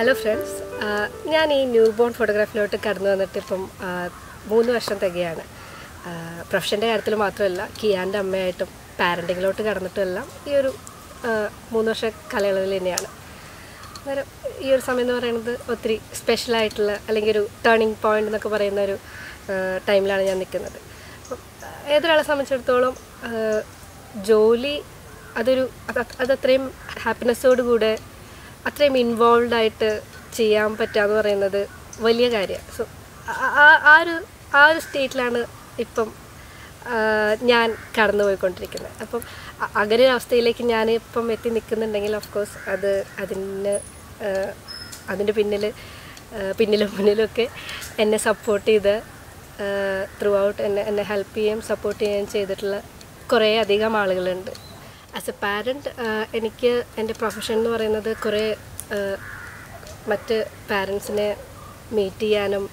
Hello friends, ഞാൻ ഈ new born ഫോട്ടോഗ്രാഫിലോട്ട് കടന്നു വന്നിട്ട് ഇപ്പം 3 വർഷം തികയാണ്. പ്രൊഫഷൻ്റെ കാര്യത്തിൽ മാത്രമല്ല, കിയാൻ്റെ അമ്മയായിട്ടും പാരൻറ്റിങ്ങിലോട്ട് കടന്നിട്ടുമെല്ലാം ഈ ഒരു 3 വർഷ കാലയളവിൽ തന്നെയാണ്. അന്നേരം ഈ ഒരു സമയം എന്ന് പറയുന്നത് ഒത്തിരി സ്പെഷ്യലായിട്ടുള്ള അല്ലെങ്കിൽ ഒരു ടേണിംഗ് പോയിൻ്റ് എന്നൊക്കെ പറയുന്ന ഒരു ടൈമിലാണ് ഞാൻ നിൽക്കുന്നത്. ഏതൊരാളെ സംബന്ധിച്ചിടത്തോളം ജോലി അതത്രയും ഹാപ്പിനെസ്സോടുകൂടെ അത്രയും ഇൻവോൾവ് ആയിട്ട് ചെയ്യാൻ പറ്റുകയെന്ന് പറയുന്നത് വലിയ കാര്യമാണ്. സോ ആ ഒരു സ്റ്റേറ്റിലാണ് ഇപ്പം ഞാൻ കടന്നു പോയിക്കൊണ്ടിരിക്കുന്നത്. അപ്പം അങ്ങനെ ഒരു അവസ്ഥയിലേക്ക് ഞാൻ ഇപ്പം എത്തി നിൽക്കുന്നുണ്ടെങ്കിൽ ഓഫ് കോഴ്സ് അതിൻ്റെ പിന്നിലും മുന്നിലൊക്കെ എന്നെ സപ്പോർട്ട് ചെയ്ത് ത്രൂ ഔട്ട് എന്നെ ഹെൽപ്പ് ചെയ്യുകയും സപ്പോർട്ട് ചെയ്യുകയും ചെയ്തിട്ടുള്ള കുറേ അധികം ആളുകളുണ്ട്. ആസ് എ പാരൻറ്റ് എനിക്ക് എൻ്റെ പ്രൊഫഷൻ എന്ന് പറയുന്നത് കുറേ മറ്റ് പാരൻസിനെ മീറ്റ് ചെയ്യാനും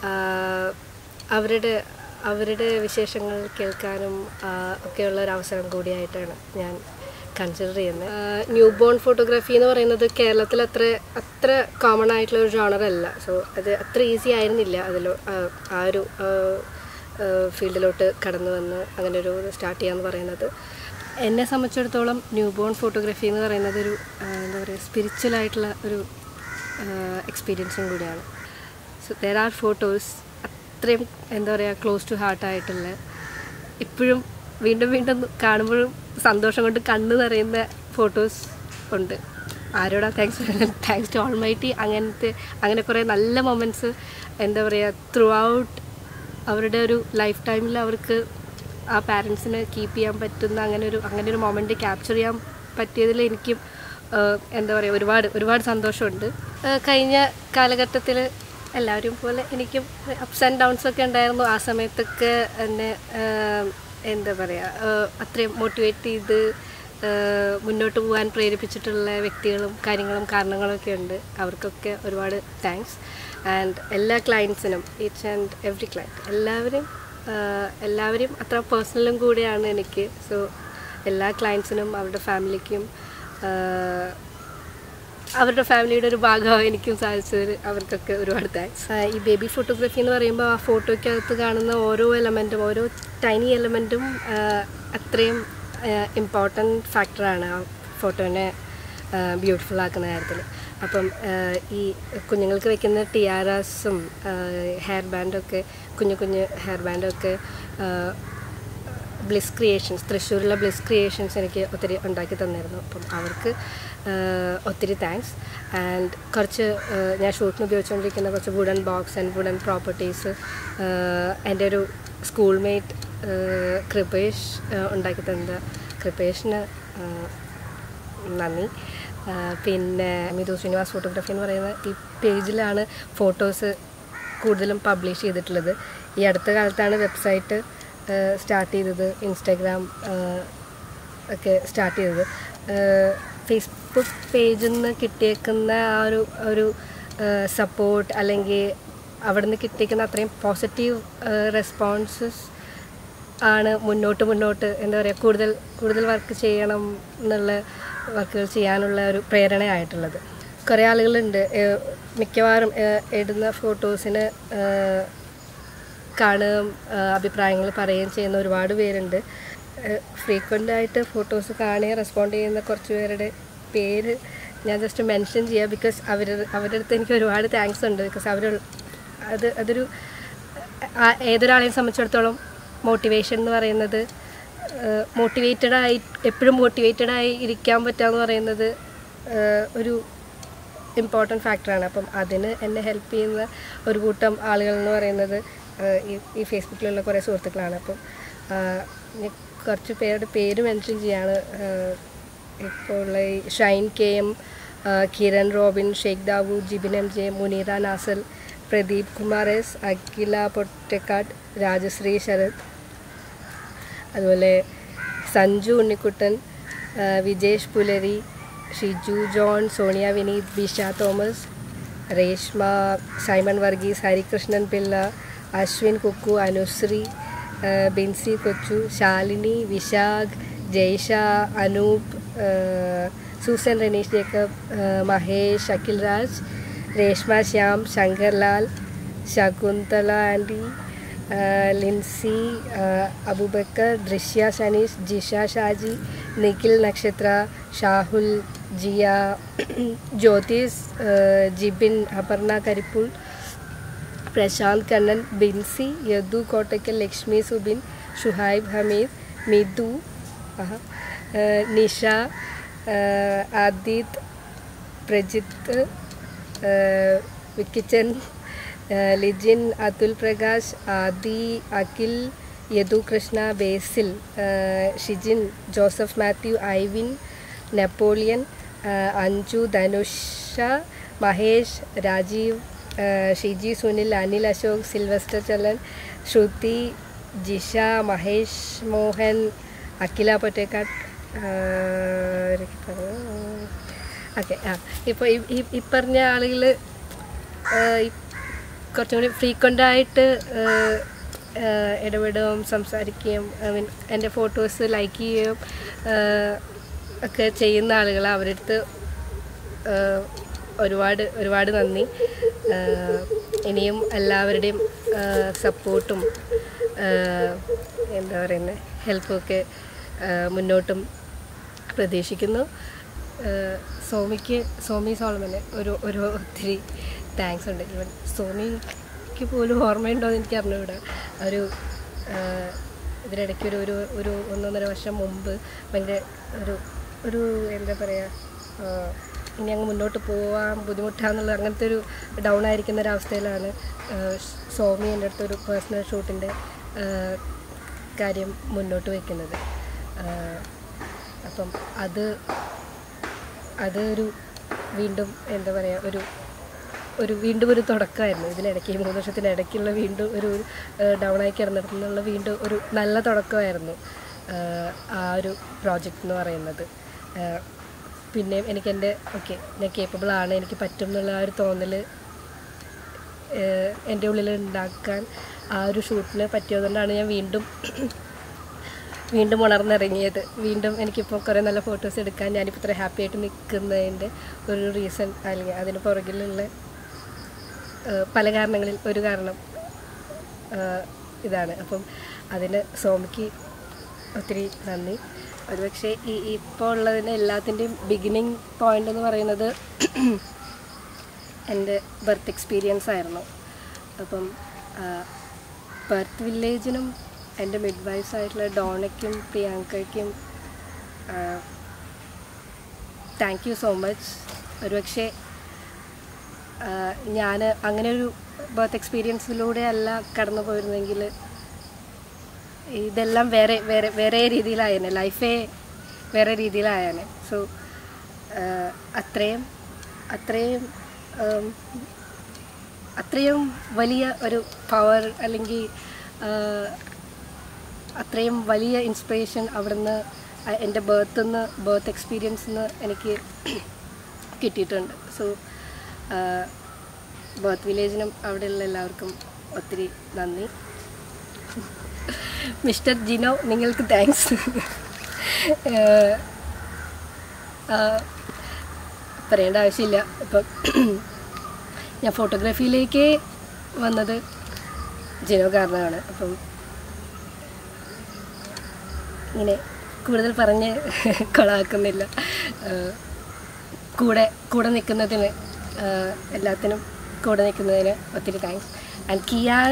അവരുടെ വിശേഷങ്ങൾ കേൾക്കാനും ഒക്കെയുള്ള ഒരു അവസരം കൂടിയായിട്ടാണ് ഞാൻ കൺസിഡർ ചെയ്യുന്നത്. ന്യൂ ബോൺ ഫോട്ടോഗ്രാഫി എന്ന് പറയുന്നത് കേരളത്തിൽ അത്ര കോമൺ ആയിട്ടുള്ള ഒരു ജോണറല്ല. സോ അത് അത്ര ഈസി ആയിരുന്നില്ല ആ ഒരു ഫീൽഡിലോട്ട് കടന്നു വന്ന് അങ്ങനെ ഒരു സ്റ്റാർട്ട് ചെയ്യാന്ന് പറയുന്നത്. എന്നെ സംബന്ധിച്ചിടത്തോളം ന്യൂ ബോൺ ഫോട്ടോഗ്രാഫി എന്ന് പറയുന്നത് ഒരു എന്താ പറയുക സ്പിരിച്വലായിട്ടുള്ള ഒരു എക്സ്പീരിയൻസും കൂടിയാണ്. സോ ദെർ ആർ ഫോട്ടോസ് അത്രയും എന്താ പറയുക ക്ലോസ് ടു ഹാർട്ടായിട്ടുള്ള, ഇപ്പോഴും വീണ്ടും കാണുമ്പോഴും സന്തോഷം കൊണ്ട് കണ്ണ് നിറയുന്ന ഫോട്ടോസ് ഉണ്ട്. ആരോടാ താങ്ക്സ് ടു ഓൾമൈറ്റി. അങ്ങനെ കുറേ നല്ല മൊമെൻറ്റ്സ് എന്താ പറയുക ത്രൂ ഔട്ട് അവരുടെ ഒരു ലൈഫ് ടൈമിൽ അവർക്ക് ആ പാരൻസിന് കീപ്പ് ചെയ്യാൻ പറ്റുന്ന അങ്ങനെ ഒരു മൊമെൻറ്റ് ക്യാപ്ചർ ചെയ്യാൻ പറ്റിയതിൽ എനിക്കും എന്താ പറയുക ഒരുപാട് സന്തോഷമുണ്ട്. കഴിഞ്ഞ കാലഘട്ടത്തിൽ എല്ലാവരും പോലെ എനിക്കും അപ്സ് ആൻഡ് ഡൗൺസ് ഒക്കെ ഉണ്ടായിരുന്നു. ആ സമയത്തൊക്കെ എന്നെ എന്താ പറയുക അത്രയും മോട്ടിവേറ്റ് ചെയ്ത് മുന്നോട്ട് പോകാൻ പ്രേരിപ്പിച്ചിട്ടുള്ള വ്യക്തികളും കാരണങ്ങളൊക്കെ ഉണ്ട്. അവർക്കൊക്കെ ഒരുപാട് താങ്ക്സ്. ആൻഡ് എല്ലാ ക്ലയൻസിനും ഈച്ച് ആൻഡ് എവറി ക്ലയൻറ്റ് എല്ലാവരും അത്ര പേഴ്സണലും കൂടെയാണ് എനിക്ക്. സോ എല്ലാ ക്ലയൻസിനും അവരുടെ ഫാമിലിക്കും അവരുടെ ഫാമിലിയുടെ ഒരു ഭാഗമാണ് എനിക്കും സാധിച്ചത്. അവർക്കൊക്കെ ഒരുപാട് താങ്ക്സ്. ഈ ബേബി ഫോട്ടോഗ്രാഫി എന്ന് പറയുമ്പോൾ ആ ഫോട്ടോയ്ക്കകത്ത് കാണുന്ന ഓരോ ടൈനി എലമെൻറ്റും അത്രയും ഇമ്പോർട്ടൻറ്റ് ഫാക്ടറാണ് ആ ഫോട്ടോനെ ബ്യൂട്ടിഫുൾ ആക്കുന്ന കാര്യത്തിൽ. അപ്പം ഈ കുഞ്ഞുങ്ങൾക്ക് വെക്കുന്ന ടിയാറാസും ഹെയർ ബാൻഡൊക്കെ കുഞ്ഞു ഹെയർ ബാൻഡൊക്കെ ബ്ലിസ് ക്രിയേഷൻസ്, തൃശ്ശൂരിലെ ബ്ലിസ് ക്രിയേഷൻസ് എനിക്ക് ഒത്തിരി ഉണ്ടാക്കി തന്നിരുന്നു. അപ്പം അവർക്ക് ഒത്തിരി താങ്ക്സ്. ആൻഡ് ഞാൻ ഷൂട്ടിന് ഉപയോഗിച്ചുകൊണ്ടിരിക്കുന്ന കുറച്ച് wooden box and wooden properties എൻ്റെ ഒരു സ്കൂൾമേറ്റ് കൃപേഷ് ഉണ്ടാക്കി തന്ന കൃപേഷിന് നന്ദി. പിന്നെ മിഥു ശ്രീനിവാസ് ഫോട്ടോഗ്രാഫി എന്ന് പറയുന്ന ഈ പേജിലാണ് ഫോട്ടോസ് കൂടുതലും പബ്ലിഷ് ചെയ്തിട്ടുള്ളത്. ഈ അടുത്ത കാലത്താണ് വെബ്സൈറ്റ് സ്റ്റാർട്ട് ചെയ്തത്, ഇൻസ്റ്റാഗ്രാം ഒക്കെ സ്റ്റാർട്ട് ചെയ്തത്. ഫേസ്ബുക്ക് പേജിൽ നിന്ന് കിട്ടിയേക്കുന്ന ആ ഒരു സപ്പോർട്ട് അല്ലെങ്കിൽ അവിടെ നിന്ന് കിട്ടിയേക്കുന്ന അത്രയും പോസിറ്റീവ് റെസ്പോൺസസ് ആണ് മുന്നോട്ട് എന്താ പറയുക കൂടുതൽ വർക്ക് ചെയ്യണം എന്നുള്ള വർക്കുകൾ ചെയ്യാനുള്ള ഒരു പ്രേരണയായിട്ടുള്ളത്. കുറേ ആളുകളുണ്ട് മിക്കവാറും ഇടുന്ന ഫോട്ടോസിന് കാണുകയും അഭിപ്രായങ്ങൾ പറയുകയും ചെയ്യുന്ന ഒരുപാട് പേരുണ്ട്. ഫ്രീക്വൻ്റായിട്ട് ഫോട്ടോസ് കാണുകയും റെസ്പോണ്ട് ചെയ്യുന്ന കുറച്ച് പേരുടെ പേര് ഞാൻ ജസ്റ്റ് മെൻഷൻ ചെയ്യുക. ബിക്കോസ് അവരുടെ അടുത്ത് എനിക്ക് ഒരുപാട് താങ്ക്സ് ഉണ്ട്. ബിക്കോസ് അതൊരു ഏതൊരാളെയും സംബന്ധിച്ചിടത്തോളം മോട്ടിവേഷൻ എന്ന് പറയുന്നത് എപ്പോഴും മോട്ടിവേറ്റഡായി ഇരിക്കാൻ പറ്റുക എന്ന് പറയുന്നത് ഒരു ഇമ്പോർട്ടൻറ്റ് ഫാക്ടറാണ്. അപ്പം അതിന് എന്നെ ഹെൽപ്പ് ചെയ്യുന്ന ഒരു കൂട്ടം ആളുകൾ എന്ന് പറയുന്നത് ഈ ഫേസ്ബുക്കിലുള്ള കുറേ സുഹൃത്തുക്കളാണ്. അപ്പം കുറച്ച് പേരുടെ പേര് മെൻഷൻ ചെയ്യാണ്. ഇപ്പോൾ ഉള്ള ഈ Shine KM, Kiran Robin, Shaikh Dawood, Jibin MJ, Muneera Nasal, Pradeep Kumar S, Akhila Pottakkad, Rajashree Sharath, അതുപോലെ Sanju Unnikuttan, Vijesh Pulari, Shiju John, Sonia Vineeth, Bisha Thomas, Reshma, Simon Varghese, Harikrishnan Pillai, Ashwin Kukku, Anusree, Binsi Kochu, Shalini, Vishakh, Jaisha, Anoop, Susan, Raneesh Jacob, Mahesh, Akhil Raj, Reshma Shyam, Shankarlal, Shakuntala aunty, Lincy, Aboobacker, Drishya Saneesh, Jisha Shaji, Nikhil Nakshatra, Shahul, Jiya, Jyothis, Jibin, Aparna കരിപ്പൂൾ, Prashanth Kannan, Binsi, Yadu Kottakkal, Lakshmi Subin, Shuhaib Hameed, Midhu, Nisha, Adith, Prajith, Vikkichan, Lijin, Athul Prakash, Aadi, Akhil, Yadu Krishna, Basil, Shijin, Joseph Mathew, Ivin, Napoleon, Anju, Dhanusha, Mahesh, Rajeev, Shiji, Sunil, Anil Ashok, Sylvester Chalan, Shruthi, Jisha, Mahesh Mohan, Akhila Pottekkad. Okay. ഇപ്പോൾ ഈ പറഞ്ഞ ആളുകൾ കുറച്ചും കൂടി ഫ്രീക്വൻ്റായിട്ട് ഇടപെടുകയും സംസാരിക്കുകയും എൻ്റെ ഫോട്ടോസ് ലൈക്ക് ചെയ്യുകയും ഒക്കെ ചെയ്യുന്ന ആളുകൾ, അവരുടെ അടുത്ത് ഒരുപാട് നന്ദി. ഇനിയും എല്ലാവരുടെയും സപ്പോർട്ടും എന്താ പറയുന്നത് ഹെൽപ്പൊക്കെ മുന്നോട്ടും പ്രതീക്ഷിക്കുന്നു. സോമി സോളമന് ഒരു ഒത്തിരി താങ്ക്സ് ഉണ്ട്. ഈവൻ സോമിക്ക് പോലും ഓർമ്മയുണ്ടോ എന്ന് എനിക്ക് അറിഞ്ഞുകൂടാ. ഇതിനിടയ്ക്ക് ഒരു 1.5 വർഷം മുമ്പ് ഭയങ്കര ഒരു എന്താ പറയുക, ഇനി അങ്ങ് മുന്നോട്ട് പോകാൻ ബുദ്ധിമുട്ടാന്നുള്ള അങ്ങനത്തെ ഒരു ഡൗൺ ആയിരിക്കുന്ന ഒരവസ്ഥയിലാണ് സോമി എൻ്റെ അടുത്തൊരു പേഴ്സണൽ ഷൂട്ടിൻ്റെ കാര്യം മുന്നോട്ട് വയ്ക്കുന്നത്. അപ്പം അതൊരു വീണ്ടും എന്താ പറയുക വീണ്ടും ഒരു തുടക്കമായിരുന്നു. ഇതിനിടയ്ക്ക് 3 വർഷത്തിനിടയ്ക്കുള്ള വീണ്ടും ഒരു ഡൗണായി കിടന്നിടത്തുനിന്നുള്ള വീണ്ടും ഒരു നല്ല തുടക്കമായിരുന്നു ആ ഒരു പ്രോജക്റ്റ് എന്ന് പറയുന്നത്. പിന്നെയും എനിക്കെൻ്റെ ഞാൻ കേപ്പബിളാണ്, എനിക്ക് പറ്റും എന്നുള്ള ആ ഒരു തോന്നൽ എൻ്റെ ഉള്ളിൽ ഉണ്ടാക്കാൻ ആ ഒരു ഷൂട്ടിന് പറ്റിയതുകൊണ്ടാണ് ഞാൻ വീണ്ടും ഉണർന്നിറങ്ങിയത്. വീണ്ടും എനിക്കിപ്പോൾ കുറേ നല്ല ഫോട്ടോസ് എടുക്കാൻ ഞാനിപ്പോൾ ഇത്ര ഹാപ്പി ആയിട്ട് നിൽക്കുന്നതിൻ്റെ ഒരു റീസൺ, അല്ലെങ്കിൽ അതിന് പുറകിലുള്ള പല കാരണങ്ങളിൽ ഒരു കാരണം ഇതാണ്. അപ്പം അതിന് സോമിക്ക് ഒത്തിരി നന്ദി. ഒരുപക്ഷെ ഇപ്പോൾ ഉള്ളതിന് എല്ലാത്തിൻ്റെയും ബിഗിനിങ് പോയിൻ്റ് എന്ന് പറയുന്നത് എൻ്റെ ബർത്ത് എക്സ്പീരിയൻസ് ആയിരുന്നു. അപ്പം ബർത്ത് വില്ലേജിനും എൻ്റെ മിഡ് വൈഫ്സ് ആയിട്ടുള്ള ഡോണയ്ക്കും പ്രിയാങ്കയ്ക്കും താങ്ക് യു സോ മച്ച്. ഒരുപക്ഷെ ഞാൻ അങ്ങനെ ഒരു ബർത്ത് എക്സ്പീരിയൻസിലൂടെ അല്ല കടന്നു പോയിരുന്നെങ്കിൽ ഇതെല്ലാം വേറെ രീതിയിലായേനെ, ലൈഫേ വേറെ രീതിയിലായേനെ. സോ അത്രയും വലിയ ഒരു പവർ, അല്ലെങ്കിൽ അത്രയും വലിയ ഇൻസ്പിറേഷൻ അവിടുന്ന് എൻ്റെ ബർത്ത് എക്സ്പീരിയൻസിൽ നിന്ന് എനിക്ക് കിട്ടിയിട്ടുണ്ട്. സോ ബർത്ത് വില്ലേജിനും അവിടെയുള്ള എല്ലാവർക്കും ഒത്തിരി നന്ദി. മിസ്റ്റർ ജിനോ, നിങ്ങൾക്ക് താങ്ക്സ്. പറയേണ്ട ആവശ്യമില്ല. ഇപ്പം ഞാൻ ഫോട്ടോഗ്രാഫിയിലേക്ക് വന്നത് ജിനോ കാരണമാണ്. അപ്പം ഇങ്ങനെ കൂടുതൽ പറഞ്ഞ് കൊളാക്കുന്നില്ല. കൂടെ നിൽക്കുന്നതിന്, എല്ലാത്തിനും കൂടെ നിൽക്കുന്നതിന് ഒത്തിരി താങ്ക്സ്. And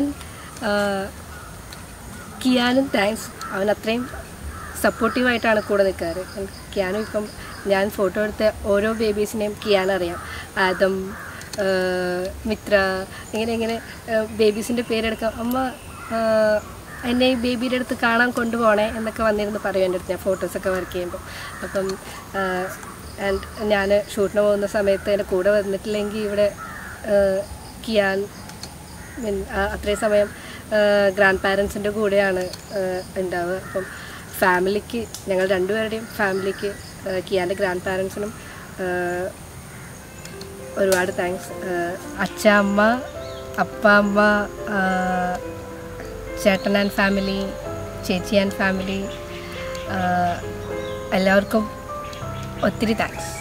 കിയാനും thanks. അവൻ അത്രയും സപ്പോർട്ടീവായിട്ടാണ് കൂടെ നിൽക്കാറ്. കിയാനും ഇപ്പം ഞാൻ ഫോട്ടോ എടുത്ത ഓരോ ബേബീസിനെയും കിയാൻ അറിയാം. ആദം, മിത്ര, ഇങ്ങനെ ബേബീസിൻ്റെ പേരെടുക്കാം. അമ്മ എന്നെ ഈ ബേബിയുടെ അടുത്ത് കാണാൻ കൊണ്ടുപോകണേ എന്നൊക്കെ വന്നിരുന്ന് പറയും എൻ്റെ അടുത്ത്, ഞാൻ ഫോട്ടോസൊക്കെ വർക്ക് ചെയ്യുമ്പോൾ. അപ്പം ആൻഡ് ഞാൻ ഷൂട്ടിന് പോകുന്ന സമയത്ത് എൻ്റെ കൂടെ വന്നിട്ടില്ലെങ്കിൽ ഇവിടെ കിയാൻ അത്രയും സമയം ഗ്രാൻഡ് പാരൻസിൻ്റെ കൂടെയാണ് ഉണ്ടാവുക. അപ്പം ഫാമിലിക്ക്, ഞങ്ങൾ രണ്ടുപേരുടെയും ഫാമിലിക്ക്, കിയാൻ്റെ ഗ്രാൻഡ് പാരൻസിനും ഒരുപാട് താങ്ക്സ്. അച്ഛ, അമ്മ, അപ്പ, അമ്മ, ചേട്ടൻ ആൻഡ് ഫാമിലി, ചേച്ചി ആൻഡ് ഫാമിലി, എല്ലാവർക്കും ഒത്തിരി താങ്ക്സ്.